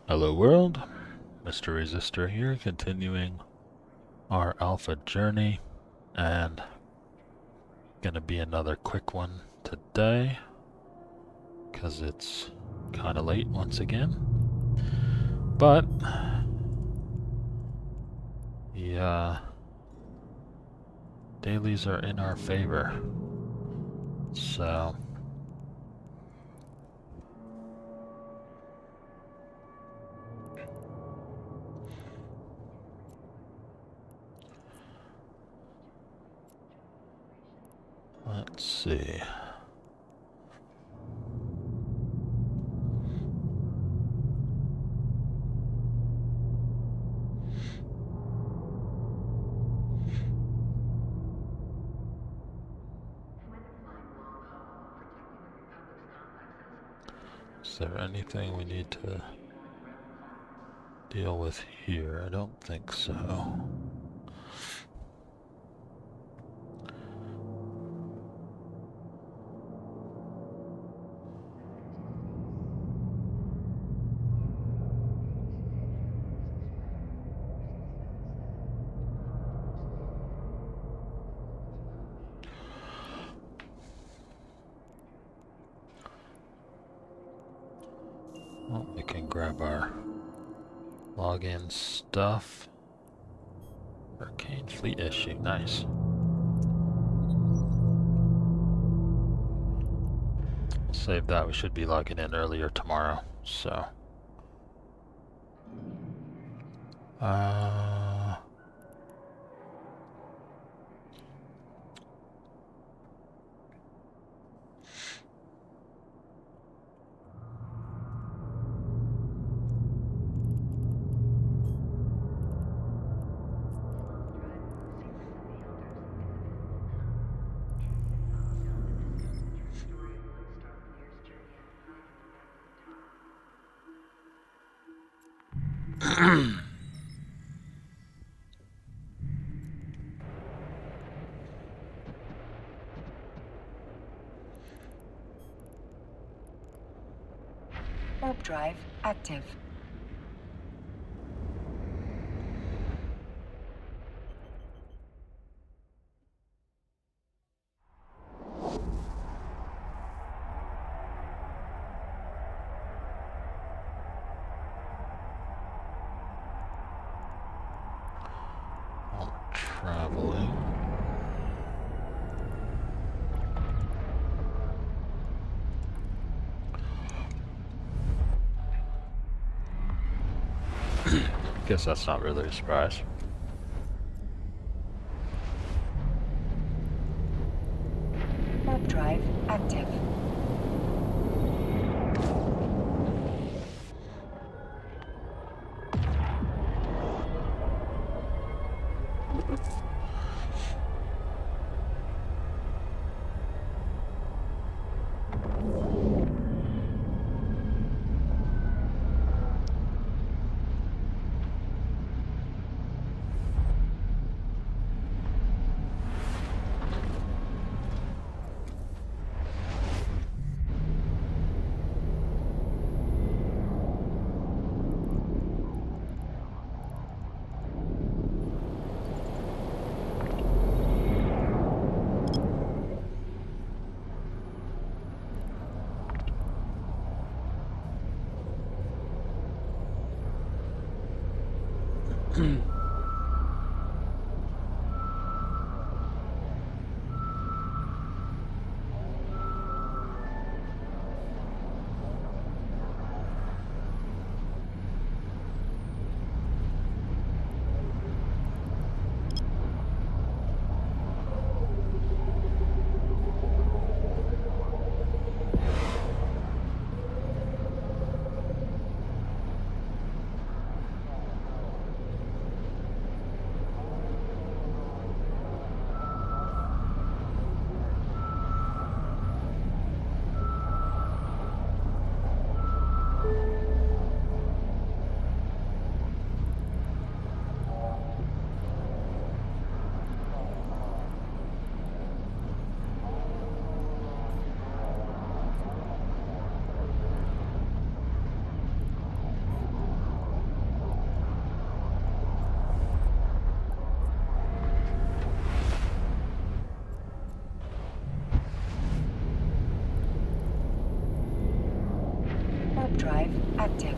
Hello world, Mr. Resistor here, continuing our alpha journey, and gonna be another quick one today, because it's kinda late once again. But, yeah, dailies are in our favor, so let's see. Is there anything we need to deal with here? I don't think so. Well, we can grab our login stuff. Arcane fleet issue, nice. Save that, we should be logging in earlier tomorrow, so. Warp drive active. Traveling. Guess that's not really a surprise. Warp drive active. Warp drive active.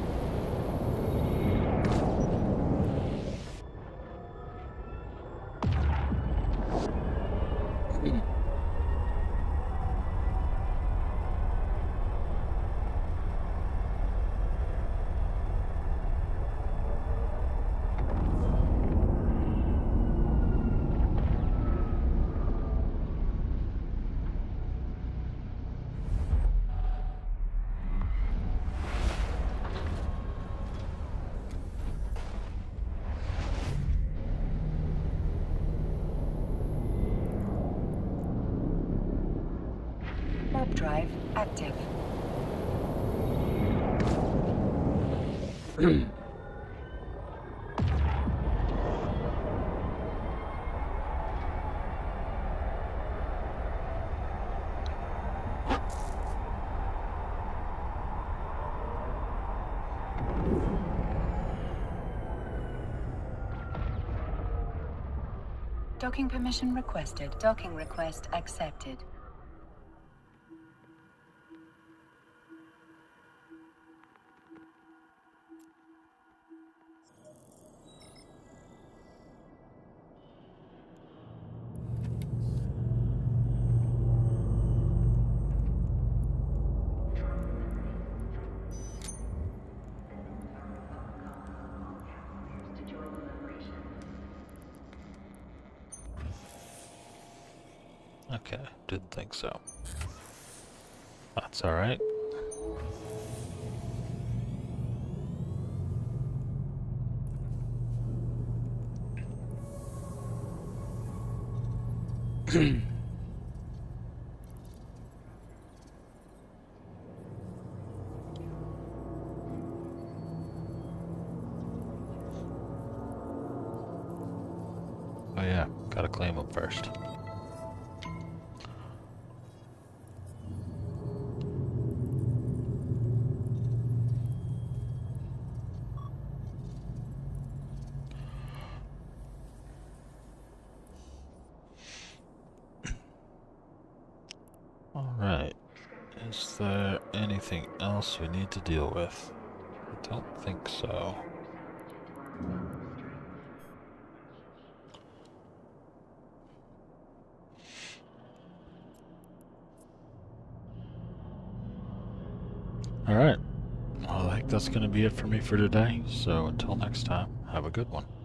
Warp drive active. Docking permission requested. Docking request accepted. Okay, didn't think so. That's alright. Oh yeah, gotta claim them first. Alright, is there anything else we need to deal with? I don't think so. Alright, well, I think that's going to be it for me for today, so until next time, have a good one.